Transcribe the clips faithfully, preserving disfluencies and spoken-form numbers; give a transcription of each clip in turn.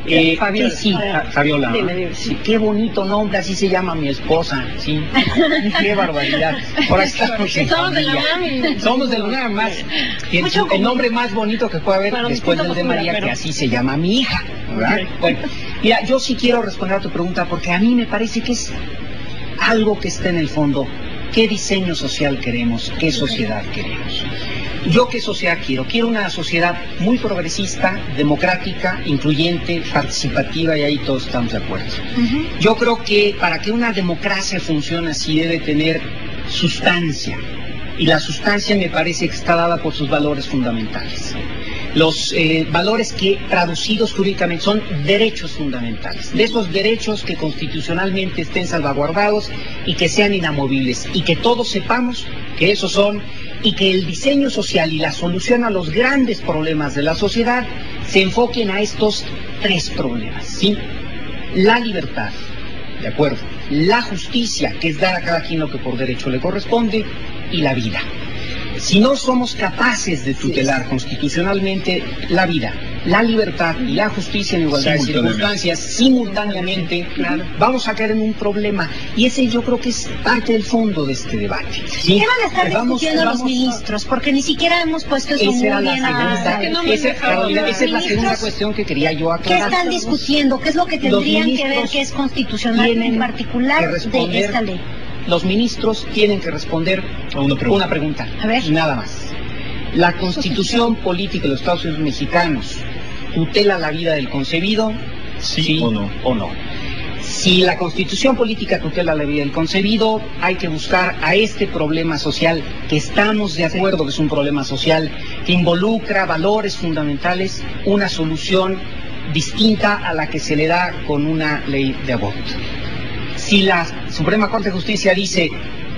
Eh, Fabiola. sí, Fabiola. Dime, dime. Sí, qué bonito nombre, así se llama mi esposa. Sí, qué barbaridad. Ahora estamos en Somos de la familia. UNAM. Somos de la UNAM más. Y el, Mucho el nombre más bonito que puede haber Bueno, después distinta del de postura, María, pero- que así se llama mi hija, ¿verdad? Ok. Bueno, mira, yo sí quiero responder a tu pregunta porque a mí me parece que es algo que está en el fondo. ¿Qué diseño social queremos? ¿Qué sociedad queremos? ¿Yo qué sociedad quiero? Quiero una sociedad muy progresista, democrática, incluyente, participativa, y ahí todos estamos de acuerdo. Ujú. Yo creo que para que una democracia funcione así debe tener sustancia, y la sustancia me parece que está dada por sus valores fundamentales. Los eh, valores que traducidos jurídicamente son derechos fundamentales, de esos derechos que constitucionalmente estén salvaguardados y que sean inamovibles, y que todos sepamos que esos son, y que el diseño social y la solución a los grandes problemas de la sociedad se enfoquen a estos tres problemas, ¿sí? La libertad, ¿de acuerdo? La justicia, que es dar a cada quien lo que por derecho le corresponde, y la vida. Si no somos capaces de tutelar constitucionalmente la vida, la libertad y la justicia en igualdad de circunstancias simultáneamente, Claro. vamos a caer en un problema. Y ese yo creo que es parte del fondo de este debate, ¿sí? ¿Qué van a estar Vamos- discutiendo los vamos a- ministros? Porque ni siquiera hemos puesto eso muy Esa era la bien. segunda, a- que no me esa, dejaron Carolina, hablar. esa es la Los segunda ministros, cuestión que quería yo ¿Qué aclarar. están discutiendo? ¿Qué es lo que Los tendrían que ver ministros que es constitucional tienen en particular que de responder- esta ley? Los ministros tienen que responder A una pregunta. una pregunta, A ver. nada más. ¿La Constitución política de los Estados Unidos mexicanos tutela la vida del concebido? ¿Sí o no? o no. Si la Constitución política tutela la vida del concebido, hay que buscar a este problema social, que estamos de acuerdo que es un problema social que involucra valores fundamentales, una solución distinta a la que se le da con una ley de aborto. Si la Suprema Corte de Justicia dice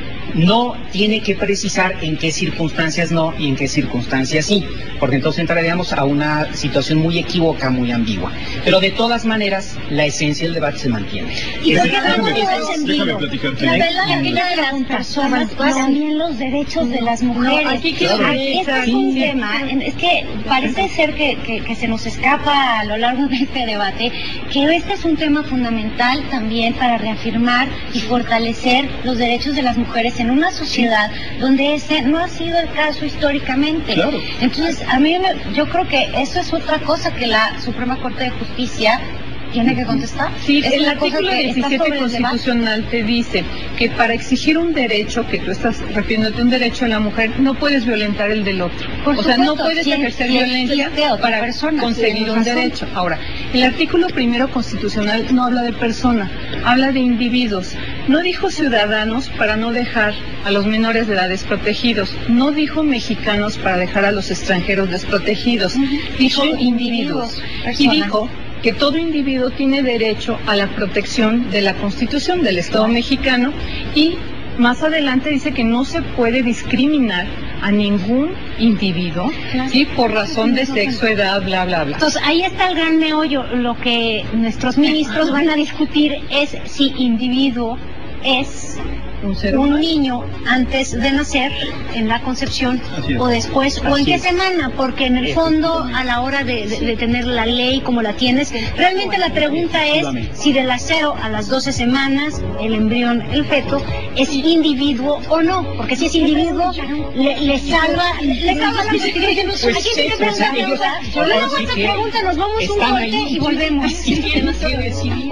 no, tiene que precisar en qué circunstancias no y en qué circunstancias sí, porque entonces entraríamos a una situación muy equívoca, muy ambigua. Pero de todas maneras, la esencia del debate se mantiene. ¿Y por Es- qué hablamos de déjame- encendido? déjame platicarte. La ¿Eh? verdad, la vida de las personas, también los derechos de las mujeres. No, aquí quiero Ah, ver, este es un sí. tema, en- es que parece ser que, que, que se nos escapa a lo largo de este debate, que este es un tema fundamental también para reafirmar y fortalecer los derechos de las mujeres en una sociedad donde ese no ha sido el caso históricamente. Claro. Entonces, a mí me- yo creo que eso es otra cosa que la Suprema Corte de Justicia tiene que contestar. Sí, Es el una cosa artículo que está diecisiete sobre el debate. constitucional te dice que para exigir un derecho, que tú estás refiriéndote a un derecho de la mujer, no puedes violentar el del otro. Por o sea, no supuesto, puedes sí, ejercer sí, violencia sí, de otra para persona, conseguir tienes un razón. derecho. Ahora, el artículo primero constitucional no habla de persona, habla de individuos. No dijo ciudadanos para no dejar a los menores de edad desprotegidos, no dijo mexicanos para dejar a los extranjeros desprotegidos, dijo Sí, individuos. individuos, Y personas. dijo que todo individuo tiene derecho a la protección de la Constitución del Estado mexicano, y más adelante dice que no se puede discriminar a ningún individuo, Claro. ¿sí? Por razón de sexo, edad, bla, bla, bla. Entonces, ahí está el gran meollo. Lo que nuestros ministros van a discutir es si individuo es Un ser un humano. niño antes de nacer, en la concepción, Así es. o después, o en Así qué es. semana, porque en el fondo, a la hora de, de- de tener la ley como la tienes, realmente la pregunta es si de las cero a las doce semanas, el embrión, el feto, es individuo o no, porque si es individuo, le, le salva, le salva la posibilidad. Pues Aquí sí, tiene o sea, pregunta, ellos- yo le hago sí esta que pregunta, nos vamos un están corte ahí. y volvemos. Si tienen que decidir.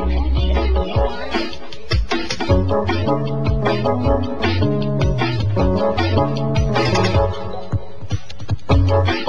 Thank you.